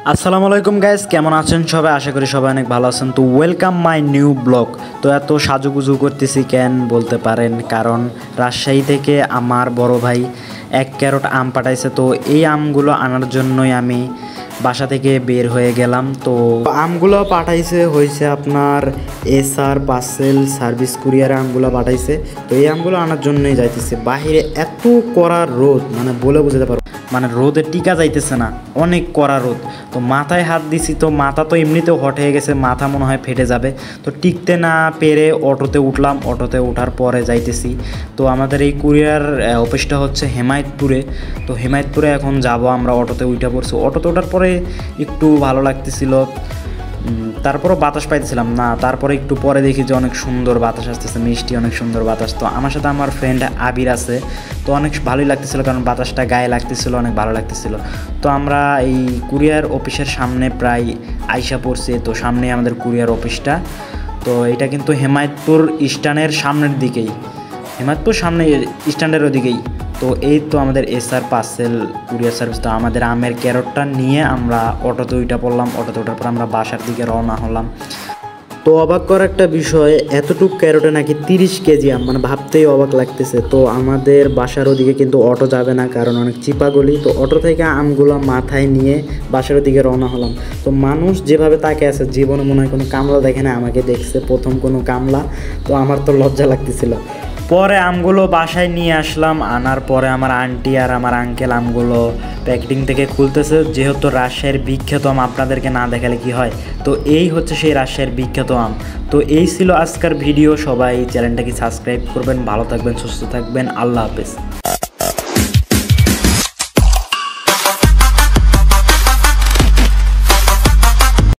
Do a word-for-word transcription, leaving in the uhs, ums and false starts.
আসসালামু আলাইকুম গাইস, কেমন আছেন সবাই? আশা করি সবাই অনেক ভালো আছেন। তো ওয়েলকাম মাই নিউ ব্লগ। তো এত সাজুগুজু করতেছি কেন বলতে পারেন, কারণ রাজশাহী থেকে আমার বড় ভাই এক ক্যারট আম পাঠাইছে। তো এই আমগুলো আনার জন্যই আমি বাসা থেকে বের হয়ে গেলাম। তো আমগুলো পাঠাইছে হয়েছে আপনার এসআর পার্সেল সার্ভিস কুরিয়ারে আমগুলো পাঠাইছে। তো এই আমগুলো আনার জন্যই যাইতেছে। বাহিরে এত কড়া রোদ, মানে বলে বোঝাতে পারবো, মানে রোদে টিকা যাইতেছে না, অনেক কড়া রোদ। তো মাথায় হাত দিছি, তো মাথা তো এমনিতেও হট হয়ে গেছে, মাথা মনে হয় ফেটে যাবে। তো টিকতে না পেরে অটোতে উঠলাম। অটোতে ওঠার পরে যাইতেছি। তো আমাদের এই কুরিয়ার অফিসটা হচ্ছে হেমায়তপুরে। তো হেমায়তপুরে এখন যাব আমরা। অটোতে উঠে পড়ছি। অটোতে ওঠার পরে একটু ভালো লাগতেছিল, তারপরও বাতাস পাইতেছিলাম না। তারপরে একটু পরে দেখি যে অনেক সুন্দর বাতাস আসতেছে, মিষ্টি অনেক সুন্দর বাতাস। তো আমার সাথে আমার ফ্রেন্ড আবির আছে। তো অনেক ভালোই লাগতেছিল, কারণ বাতাসটা গায়ে লাগতেছিল, অনেক ভালো লাগতেছিল। তো আমরা এই কুরিয়ার অফিসের সামনে প্রায় আইসা পড়ছি। তো সামনে আমাদের কুরিয়ার অফিসটা। তো এটা কিন্তু হেমায়তপুর স্ট্যান্ডের সামনের দিকেই, হেমায়তপুর সামনে স্ট্যান্ডের ওদিকেই। তো এই তো আমাদের এসআর পার্সেল কুরিয়ার সার্ভিস। তো আমাদের আমের ক্যারটটা নিয়ে আমরা অটোতে উঠে পড়লাম। অটোতে ওঠার পর আমরা বাসার দিকে রওনা হলাম। তো অবাক করার একটা বিষয়, এতটুক ক্যারটে নাকি তিরিশ কেজি আম, মানে ভাবতেই অবাক লাগতেছে। তো আমাদের বাসার ওদিকে কিন্তু অটো যাবে না, কারণ অনেক চিপা গলি। তো অটো থেকে আমগুলো মাথায় নিয়ে বাসার ওদিকে রওনা হলাম। তো মানুষ যেভাবে তাকে আছে, জীবনে মনে হয় কোনো কামলা দেখে না, আমাকে দেখছে প্রথম কোনো কামলা। তো আমার তো লজ্জা লাগতেছিল। পরে আমগুলো বাসায় নিয়ে আসলাম। আনার পরে আমার আন্টি আর আমার আঙ্কেল আমগুলো প্যাকেটিং থেকে খুলতেছে। যেহেতু রাজশাহীর বিখ্যাত আম, আপনাদেরকে না দেখালে কি হয়। তো এই হচ্ছে সেই রাজশাহীর বিখ্যাত আম। তো এই ছিল আজকের ভিডিও। সবাই চ্যানেলটাকে সাবস্ক্রাইব করবেন। ভালো থাকবেন, সুস্থ থাকবেন। আল্লাহ হাফেজ।